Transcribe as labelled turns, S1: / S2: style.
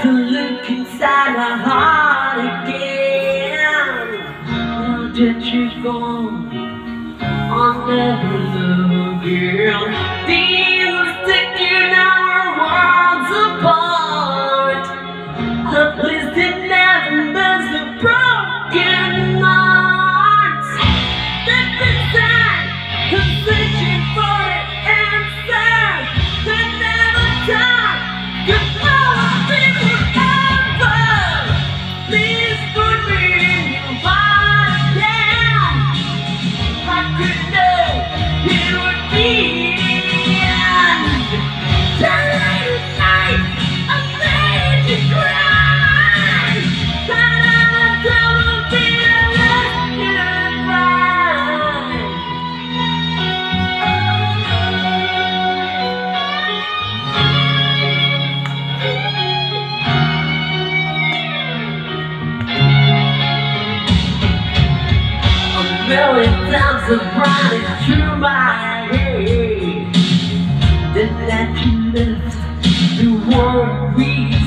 S1: to look inside my heart again. Now that you're gone, I'll never love again. These are sticking our worlds apart. At least it never does the broken hearts. Deep inside, I'm searching for an answer that never died. Goodbye, be forever. Please put me in your heart again. I could know it would be the end. Late at night, I made you cry, but I don't be the last goodbye. A million times I've run it through my head, then that you left the world we